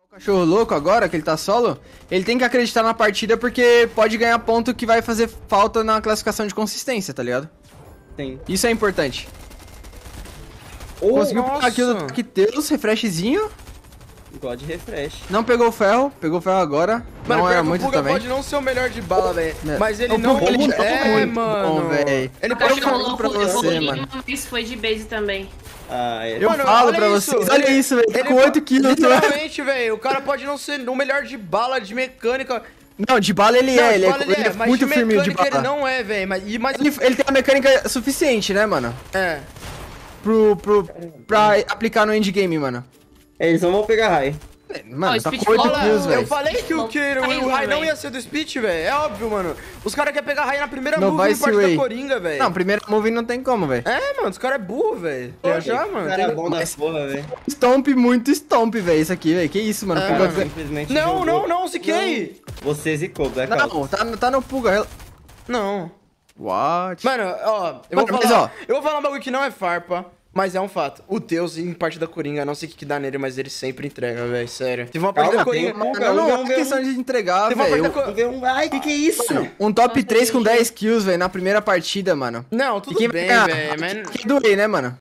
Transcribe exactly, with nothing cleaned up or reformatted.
O cachorro louco agora, que ele tá solo, ele tem que acreditar na partida porque pode ganhar ponto que vai fazer falta na classificação de consistência, tá ligado? Tem. Isso é importante. Oh, Conseguiu pegar aqui o ataque Teus, refreshzinho. God refresh. Não pegou o ferro, pegou o ferro agora. Mano, não pior era que muito o Puga também. pode não ser o melhor de bala, velho. É. Mas ele O não... Puga, ele é, é muito mano. bom, velho. Ele Eu pode... falo Cachorro pra louco, você, eu mano. Mas foi de base também. Ah, é. Eu Mano, falo olha pra isso, vocês, olha ele- isso, velho. Tá ele com po- oito kills, velho. Literalmente, velho. O cara pode não ser o melhor de bala, de mecânica. Não, de bala ele Não, é, de ele é, bala ele é mas muito de firme de mecânica bala. ele não é, velho. Mas, e- mas... Ele, ele tem a mecânica suficiente, né, mano? É. Pro, pro, pra aplicar no endgame, mano. Eles não vão pegar high. Mano, Ó, tá Speed com oito Olha, kills, eu velho. falei que o, que o, o Rai não ia ser do Speech, velho. É óbvio, mano. Os caras querem pegar Rai na primeira Não move vai no ser parte Way. da Coringa, velho. Não, primeira move não tem como, velho. É, mano, os caras é burro, velho. Pô, Já, que mano. Cara tem- bom da Mas- porra, velho. Stomp, muito stomp, velho, isso aqui, velho. Que isso, mano. É, Puga mano. ganha- Simplesmente Não, jogou. não, não, ziquei. Você zicou, Blackout. Não, tá, tá no Puga. Não. What? Mano, ó, eu vou Mano, mas, falar. ó. Eu vou falar um bagulho que não é farpa. Mas é um fato. O Deus, em parte da Coringa, não sei o que, que dá nele, mas ele sempre entrega, velho. Sério. Teve uma parte Calma, da Coringa. tem uma- Não, não, Vamos é ver questão de entregar, Teve uma velho. parte da Vamos ver um... Ai, que que é isso? Um top Nossa, três com gente. dez kills, velho, na primeira partida, mano. Não, E tudo quem bem, vai ganhar? velho. Mas... Que doer, né, mano?